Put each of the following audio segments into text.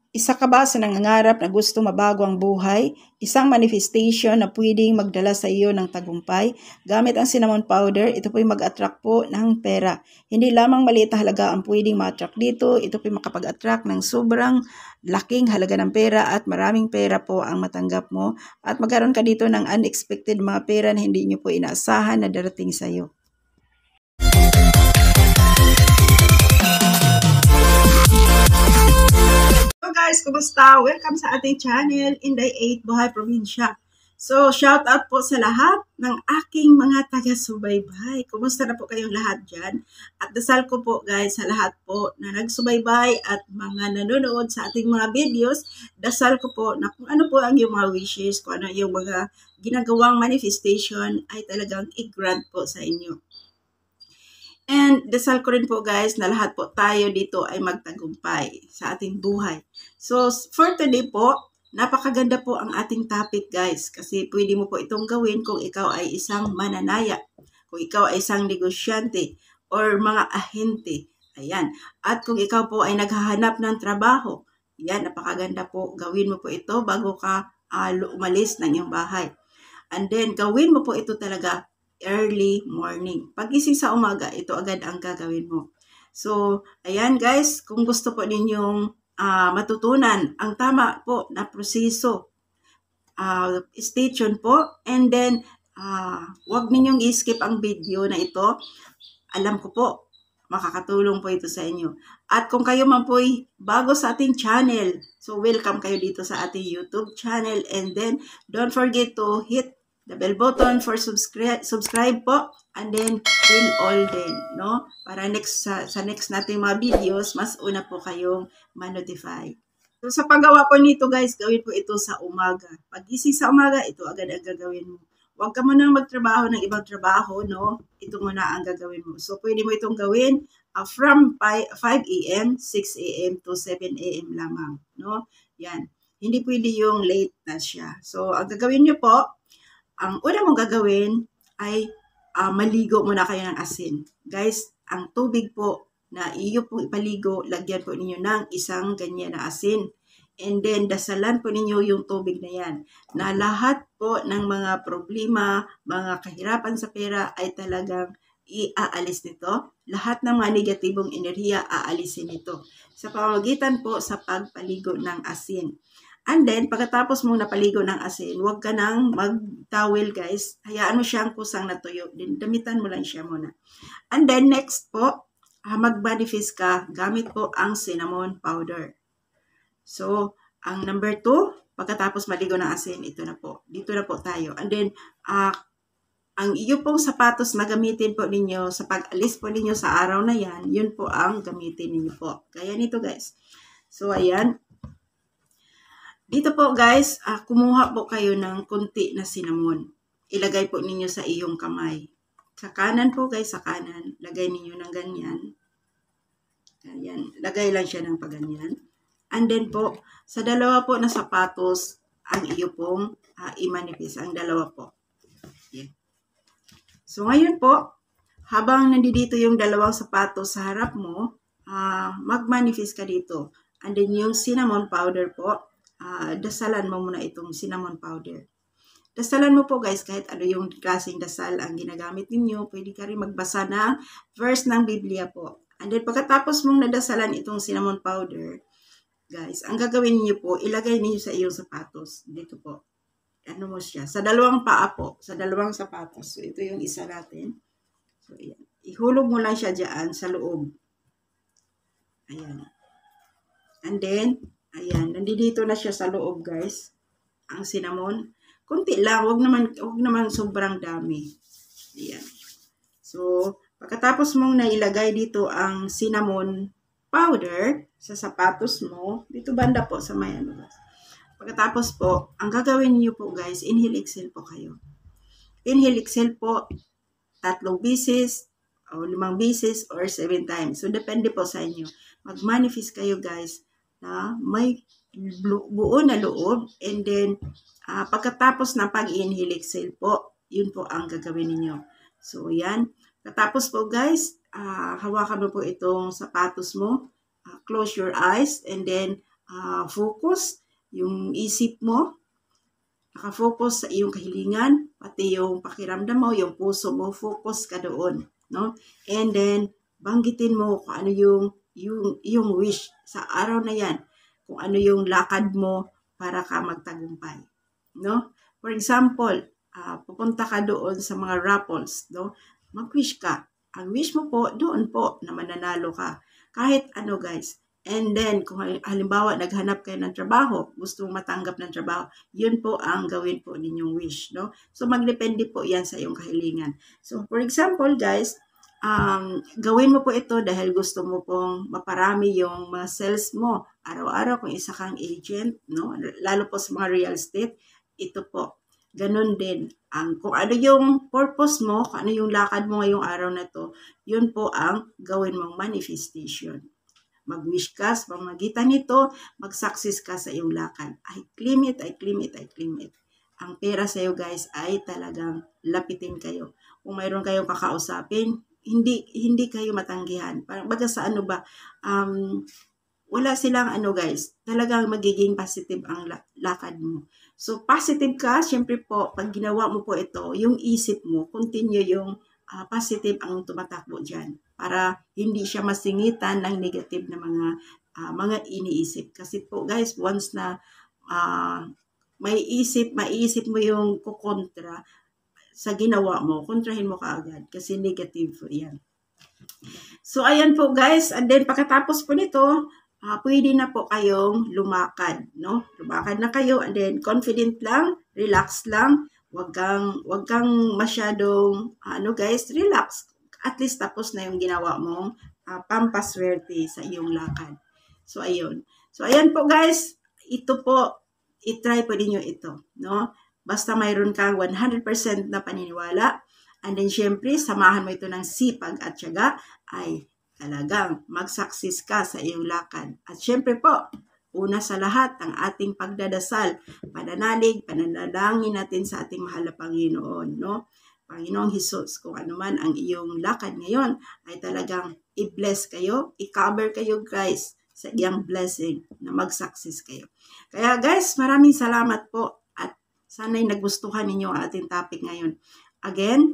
Isa ka ba sa nangangarap na gusto mabago ang buhay? Isang manifestation na pwedeng magdala sa iyo ng tagumpay? Gamit ang cinnamon powder, ito po'y mag-attract po ng pera. Hindi lamang maliit na halaga ang pwedeng ma-attract dito, ito po'y makapag-attract ng sobrang laking halaga ng pera at maraming pera po ang matanggap mo. At magkaroon ka dito ng unexpected mga pera na hindi nyo po inaasahan na darating sa iyo. Guys, kumusta? Welcome sa ating channel, Inday 8 Buhay Probinsya. So, shout out po sa lahat ng aking mga taga-subaybay. Kumusta na po kayong lahat dyan? At dasal ko po guys sa lahat po na nagsubaybay at mga nanonood sa ating mga videos. Dasal ko po na kung ano po ang iyong mga wishes, kung ano yung mga ginagawang manifestation ay talagang i-grant po sa inyo. And dasal ko rin po guys na lahat po tayo dito ay magtagumpay sa ating buhay. So for today po, napakaganda po ang ating topic guys. Kasi pwede mo po itong gawin kung ikaw ay isang mananaya, kung ikaw ay isang negosyante, or mga ahente. Ayan. At kung ikaw po ay naghahanap ng trabaho, yan, napakaganda po. Gawin mo po ito bago ka umalis ng iyong bahay. And then gawin mo po ito talaga early morning. Pagising sa umaga, ito agad ang gagawin mo. So, ayan guys, kung gusto po ninyong matutunan ang tama po na proseso, stay tuned po. And then, huwag ninyong i-skip ang video na ito. Alam ko po, makakatulong po ito sa inyo. At kung kayo man po ay bago sa ating channel, so welcome kayo dito sa ating YouTube channel. And then, don't forget to hit the bell button for subscribe po, and then bell all din, no? Para sa next nating mga videos, mas una po kayong ma-notify. So sa paggawa po nito guys, gawin po ito sa umaga. Pagising sa umaga, ito agad ang gagawin mo. Huwag ka munang magtrabaho ng ibang trabaho, no? Ito muna ang gagawin mo. So pwede mo itong gawin from 5 a.m., 6 a.m. to 7 a.m. lamang, no? Yan. Hindi pwede yung late na siya. So ang gagawin nyo po, ang una mong gagawin ay maligo muna kayo ng asin. Guys, ang tubig po na iyo pong ipaligo, lagyan po ninyo ng isang ganyan na asin. And then, dasalan po ninyo yung tubig na yan. Na lahat po ng mga problema, mga kahirapan sa pera ay talagang iaalis nito. Lahat ng mga negatibong enerhiya aalisin nito. Sa pamamagitan po sa pagpaligo ng asin. And then, pagkatapos mong napaligo ng asin, huwag ka nang mag-towel guys. Hayaan mo siyang kusang natuyo. Damitan mo lang siya muna. And then, next po, mag-manifest ka gamit po ang cinnamon powder. So, ang number 2, pagkatapos maligo ng asin, ito na po. Dito na po tayo. And then, ang iyo pong sapatos na gamitin po ninyo sa pag-alis po ninyo sa araw na yan, yun po ang gamitin ninyo po. Kaya nito guys. So, ayan. Dito po guys, kumuha po kayo ng konti na cinnamon. Ilagay po ninyo sa iyong kamay. Sa kanan po guys, sa kanan. Lagay ninyo ng ganyan. Ganyan. Lagay lang siya ng paganyan. And then po, sa dalawa po na sapatos, ang iyo pong i-manifest. Ang dalawa po. Yeah. So ngayon po, habang nandito yung dalawang sapatos sa harap mo, mag-manifest ka dito. And then yung cinnamon powder po, dasalan mo muna itong cinnamon powder. Dasalan mo po guys, kahit ano yung klaseng dasal ang ginagamit ninyo, pwede ka rin magbasa ng verse ng Biblia po. And then pagkatapos mong nadasalan itong cinnamon powder, guys, ang gagawin niyo po, ilagay niyo sa iyong sapatos. Dito po. Ano mo siya? Sa dalawang paa po, sa dalawang sapatos. So ito yung isa natin. So ayan. Ihulog mo lang siya dyan sa loob. Ayan. And then, ayan, nandito na siya sa loob guys. Ang cinnamon. Kunti lang, wag naman sobrang dami. Ayan. So, pagkatapos mong nailagay dito ang cinnamon powder sa sapatos mo, dito banda po sa may ano guys. Pagkatapos po, ang gagawin niyo po guys, inhale, exhale po kayo. Inhale, exhale po, 3 beses, o 5 beses, or 7 times. So, depende po sa inyo. Mag-manifest kayo guys na may buo na loob, and then pagkatapos ng pag-inhale exhale po, yun po ang gagawin ninyo. So yan, katapos po guys, hawakan mo po itong sapatos mo, close your eyes, and then focus, yung isip mo, nakafocus sa iyong kahilingan, pati yung pakiramdam mo, yung puso mo, focus ka doon, no? And then, banggitin mo kung ano yung wish sa araw na yan, kung ano yung lakad mo para ka magtagumpay, no? For example, pupunta ka doon sa mga raffles, no? Mag-wish ka. Ang wish mo po, doon po na mananalo ka. Kahit ano guys. And then, kung halimbawa naghanap kayo ng trabaho, gusto mong matanggap ng trabaho, yun po ang gawin po ninyong wish, no? So, magdepende po yan sa iyong kahilingan. So, for example, guys, gawin mo po ito dahil gusto mo pong maparami yung mga sales mo. Araw-araw kung isa kang agent, no? Lalo po sa mga real estate, ito po. Ganun din. Kung ano yung purpose mo, kung ano yung lakad mo ngayong araw na to, yun po ang gawin mong manifestation. Mag-wish ka sa pamamagitan nito, mag-success ka sa iyong lakad. I claim it, I claim it, I claim it. Ang pera sa iyo guys ay talagang lapitin kayo. Kung mayroon kayong kakausapin, hindi kayo matanggihan. Parang baga sa ano ba, wala silang ano guys, talagang magiging positive ang lakad mo. So positive ka, syempre po, pag ginawa mo po ito, yung isip mo, continue yung positive ang tumatakbo dyan para hindi siya masingitan ng negative na mga iniisip. Kasi po guys, once na maiisip mo yung kukontra sa ginawa mo, kontrahin mo kaagad kasi negative po yan. So ayan po guys, and then pagkatapos po nito, pwede na po kayong lumakad, no? Lumakad na kayo and then confident lang, relax lang. Wag kang masyadong, guys, relax. At least tapos na yung ginawa mong pampaswerte sa iyong lakad. So, ayun. So, ayan po guys. Ito po, itry po ninyo ito, no? Basta mayroon kang 100% na paniniwala. And then, syempre, samahan mo ito ng sipag at tiyaga, ay talagang mag-success ka sa iyong lakad. At syempre po, una sa lahat, ang ating pagdadasal, pananalangin natin sa ating mahal na Panginoon, no? Panginoong Hesus, kung ano man ang iyong lakad ngayon, ay talagang i-bless kayo, i-cover kayo guys sa iyong blessing na mag-success kayo. Kaya guys, maraming salamat po at sana'y nagustuhan ninyo ang ating topic ngayon. Again,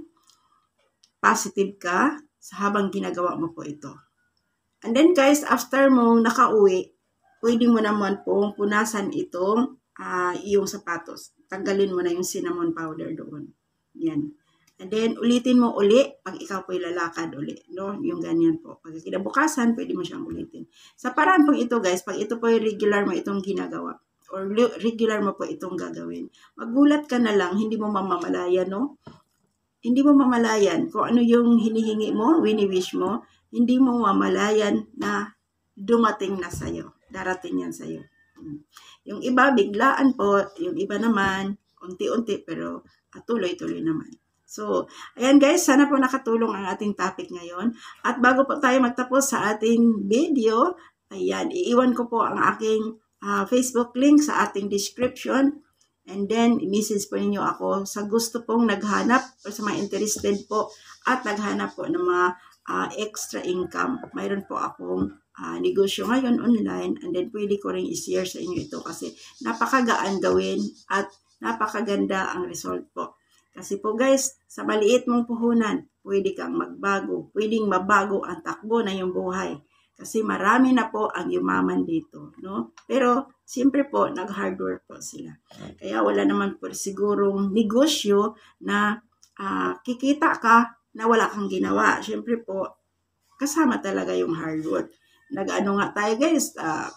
positive ka sa habang ginagawa mo po ito. And then guys, after mo nakauwi, pwede mo naman pong punasan itong iyong sapatos. Tanggalin mo na yung cinnamon powder doon. Yan. And then, ulitin mo uli pag ikaw po'y lalakad uli. No? Yung ganyan po. Pag kinabukasan, pwede mo siyang ulitin. Sa paraan po ito guys, pag ito po'y regular mo itong ginagawa, or regular mo po itong gagawin, magulat ka na lang, hindi mo mamamalayan, no? Hindi mo mamalayan kung ano yung hinihingi mo, wini-wish mo, hindi mo mamalayan na dumating na sa'yo. Darating yan sa'yo. Yung iba, biglaan po. Yung iba naman, unti-unti, pero tuloy-tuloy naman. So, ayan guys, sana po nakatulong ang ating topic ngayon. At bago po tayo magtapos sa ating video, ayan, iiwan ko po ang aking Facebook link sa ating description. And then, i-message po ninyo ako sa gusto pong naghanap o sa mga interested po at naghanap po ng mga extra income. Mayroon po akong negosyo ngayon online and then pwede ko rin i-share sa inyo ito kasi napakagaan gawin at napakaganda ang result po. Kasi po guys, sa maliit mong puhunan, pwede kang magbago. Pwedeng mabago ang takbo na yung buhay. Kasi marami na po ang yumaman dito, no? Pero, siyempre po, nag-hard work po sila. Kaya wala naman po sigurong negosyo na kikita ka na wala kang ginawa. Siyempre po, kasama talaga yung hard work. Nag-ano nga tayo guys,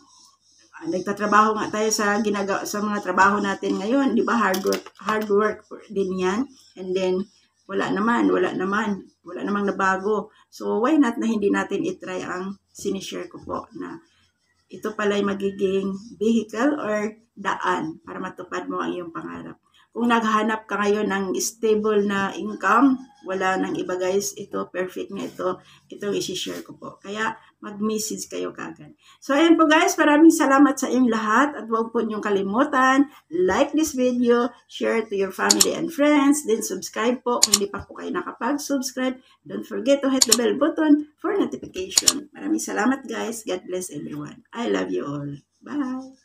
nagtatrabaho nga tayo sa mga trabaho natin ngayon, di ba? Hard work din yan. And then, wala namang nabago. So, why not na hindi natin itry ang sinishare ko po na ito pala'y magiging vehicle or daan para matupad mo ang iyong pangarap. Kung naghahanap ka ngayon ng stable na income, wala nang iba guys, ito perfect na itong isi-share ko po. Kaya mag-message kayo kagad. So ayan po guys, maraming salamat sa inyong lahat at huwag po niyong kalimutan, like this video, share to your family and friends, then subscribe po kung hindi pa po kayo nakapag-subscribe. Don't forget to hit the bell button for notification. Maraming salamat guys. God bless everyone. I love you all. Bye!